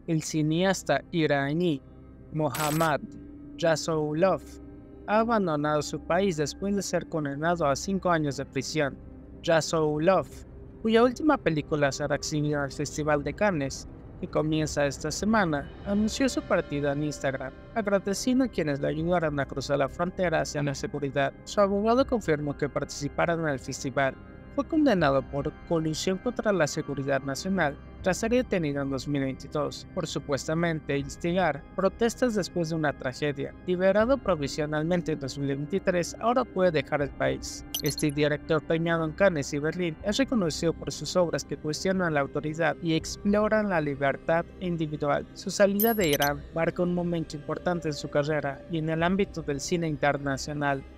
El cineasta iraní Mohammad Jasoulov ha abandonado su país después de ser condenado a 5 años de prisión. Jasoulov, cuya última película será exhibida en el Festival de Cannes, que comienza esta semana, anunció su partida en Instagram, agradeciendo a quienes le ayudaron a cruzar la frontera hacia la seguridad. Su abogado confirmó que participaron en el festival. Fue condenado por colusión contra la seguridad nacional tras ser detenido en 2022 por supuestamente instigar protestas después de una tragedia. Liberado provisionalmente en 2023, ahora puede dejar el país. Este director premiado en Cannes y Berlín es reconocido por sus obras que cuestionan la autoridad y exploran la libertad individual. Su salida de Irán marca un momento importante en su carrera y en el ámbito del cine internacional.